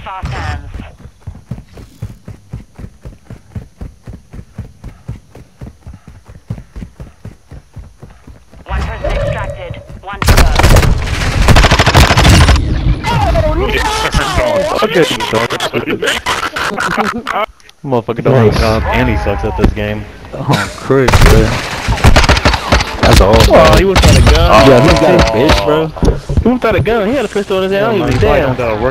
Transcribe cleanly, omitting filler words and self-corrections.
fast hands. One person extracted. One to go. Motherfucker don't have comp and he sucks at this game. Oh, Chris, bro. That's all. Oh, he was trying to gun. Yeah, he got a bitch, bro. He was trying to gun. He had a pistol in his hand. He was dead.